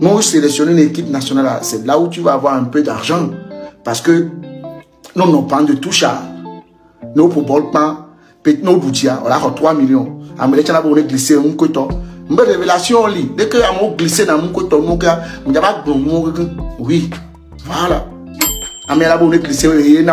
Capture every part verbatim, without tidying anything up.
nous sélectionner une équipe nationale, c'est là où tu vas avoir un peu d'argent. Parce que nous n'avons pas de touche à nous pour pas, peut-être nous d'outils, on a trois millions. Amérique, on a glissé un côté. Une révélation, dès que on a glissé dans mon côté, on a oui, voilà. Amérique, on a glissé,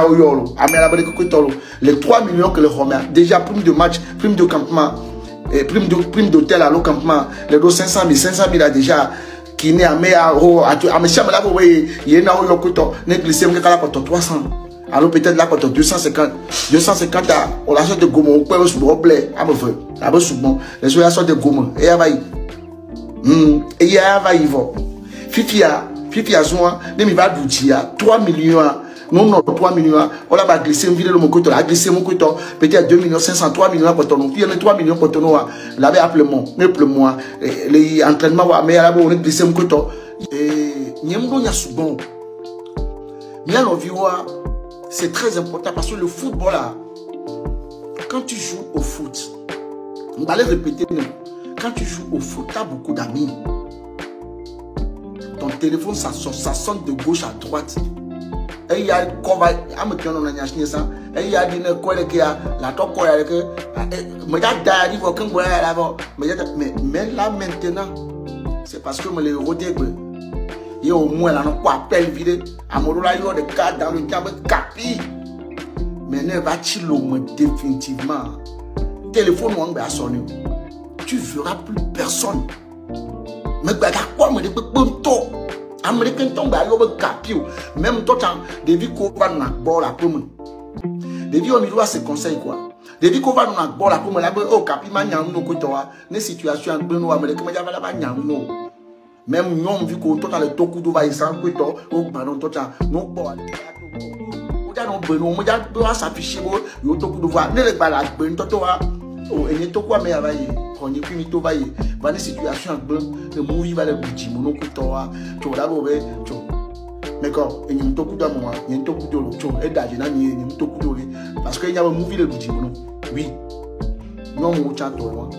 les trois millions que le remet, déjà prime de match, prime de campement, et prime de prime d'hôtel à l'eau campement, les deux cinq cent mille, cinq cent mille a déjà. Qui n'est à Méa, à Mécham, là, vous voyez, il y a un autre n'est glissé, on a trois cents. Alors peut-être là, quand deux cent cinquante, deux cent cinquante, on a sorte de gomme, on peut aller sur le roblé, à me faire, à me souvent, les autres sortent de gomme, et à vaille. Et il y a un vaille, Fifia, Fifia, Zoua, ne va d'outils, trois millions. Non, non, trois millions, on a glissé une vidéo de mon côté, on a glissé mon côté, peut-être deux millions cinq cents, trois millions pour ton il y a trois millions pour ton nom, l'avait appelé moi, ne plus moi, les entraînements, mais à la on a glissé mon côté, et n'y a pas souvent. Bien c'est très important parce que le football là, quand tu joues au foot, on va les répéter, quand tu joues au foot, tu as beaucoup d'amis. Ton téléphone, ça, ça sonne de gauche à droite. Et il y a quoi am que on a acheté ça et il y a des quoi qui a la top quoi que mais là d'ailleurs il faut qu'on voit là mais mais là maintenant c'est parce que me les rodé il y a au moins là non quoi appel vide amour là il y a des cas dans le cas capi mais ne va-t-il au moins définitivement téléphone on va sonner tu verras plus personne mais quoi me dit bon tôt Américain tombe à l'eau capio, même toi, des vies qu'on va dans la bord à pomme. Des vies on doit se conseiller quoi. Des vies qu'on va dans la bord à pomme, là, oh, capi, man, y'a un no kotoa, les situations en bleu, américain, mais y'a pas la bagne, non. Même non, vu qu'on total le toku do va y sans koto, oh, pardon, toi, non, bon, on a non, bon, on a doit s'afficher, yo, toku do va, ne le balade, bon, toi, oh, et n'est quoi, mais availle. On est plus tout vaillé. Dans des situations de mourir vers le budget, mon coup toi, tu vas d'abord, tu mais quand il y a un toku d'amour, il y a un toku de l'eau, tu es d'agir, il y a un toku de l'eau, parce qu'il y a un mourir le budget, oui, non, mon chat, toi,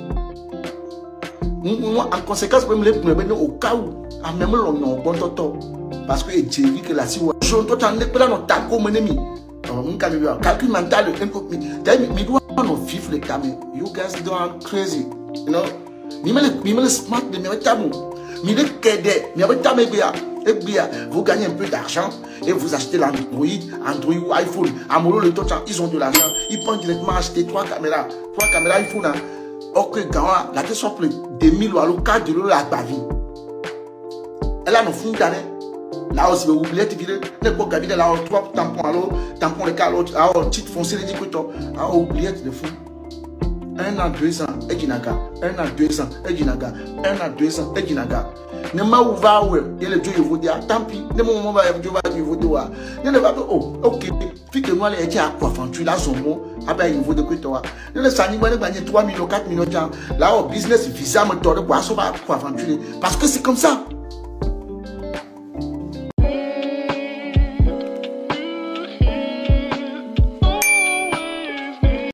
moi, en conséquence, même les pneus, au cas où, à même l'on n'a pas bon parce que j'ai vu que la situation, toi, tu n'es pas dans ta commune ennemi. Calcul mental, mais doit not vivre les caméras. You guys don't crazy. You know, ni me ni me smart de mes tabous, ni le cadet, ni avec ta mébia, et bien, vous gagnez un peu d'argent et vous achetez l'Android, Android ou iPhone. À Molo le temps, ils ont de l'argent, ils peuvent directement acheter trois caméras, trois caméras iPhone. Ok, gawa, la tête soit plus deux mille ou alors quatre de l'eau la bavie. Elle a nos fonds d'année. Là aussi, vous oubliez de dire, ne pas garder là trois tampons à l'eau, tampons les cas l'autre, à titre foncé les dix couteaux, à oublier de fou. Un an, deux ans, et Ginaga. Un an, deux ans, et Ginaga. Un an, deux ans, et Ginaga. Ne m'a ouvert, il y a le Dieu, vous dire, tant pis, ne m'a ouvert, il va vous dire, ne va pas, oh, ok, puis que moi, les gens à quoi tu l'as son mot, à ben, il vaut de couteau. Ne le sani, moi, gagner trois millions, quatre millions, là, au business, visa, me tord, quoi, ça va quoi parce que c'est comme ça.